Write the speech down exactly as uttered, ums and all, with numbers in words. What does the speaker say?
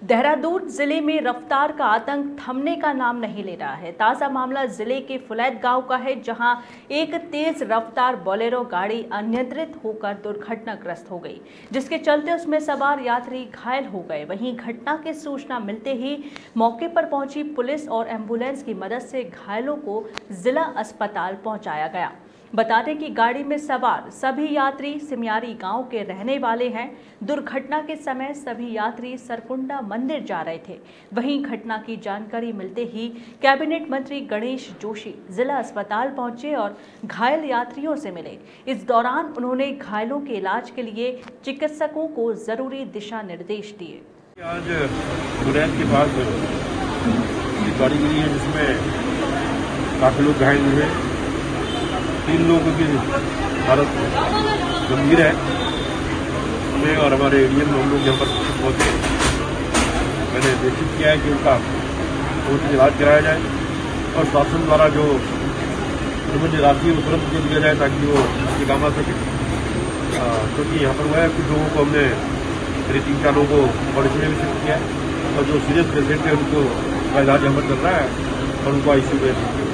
देहरादून जिले में रफ्तार का आतंक थमने का नाम नहीं ले रहा है। ताजा मामला जिले के फुलैत गांव का है, जहां एक तेज रफ्तार बोलेरो गाड़ी अनियंत्रित होकर दुर्घटनाग्रस्त हो गई, जिसके चलते उसमें सवार यात्री घायल हो गए। वहीं घटना की सूचना मिलते ही मौके पर पहुंची पुलिस और एम्बुलेंस की मदद से घायलों को जिला अस्पताल पहुंचाया गया। बता दें कि गाड़ी में सवार सभी यात्री सिमयारी गांव के रहने वाले हैं। दुर्घटना के समय सभी यात्री सरकुंडा मंदिर जा रहे थे। वहीं घटना की जानकारी मिलते ही कैबिनेट मंत्री गणेश जोशी जिला अस्पताल पहुंचे और घायल यात्रियों से मिले। इस दौरान उन्होंने घायलों के इलाज के लिए चिकित्सकों को जरूरी दिशा निर्देश दिए। आज फुलैत के पास गाड़ी मिली है जिसमें काफी लोग घायल हुए। तीन लोगों की हालत गंभीर है। हमें और हमारे एरिया में हम लोग यहाँ पर पहुंचे, मैंने निश्चित किया है कि उनका उचित इलाज कराया जाए और शासन द्वारा जो उन्हें राशि वो तुरंत दे दिया जाए ताकि वो अच्छे काम आ सके। क्योंकि यहाँ पर हुआ है कुछ लोगों को हमने मेरे तीन चार लोगों को बड़े में भी शिफ्ट किया है और जो सीरियस पेशेंट है उनको इलाज यहाँ पर चल रहा है और उनको आईसीयू में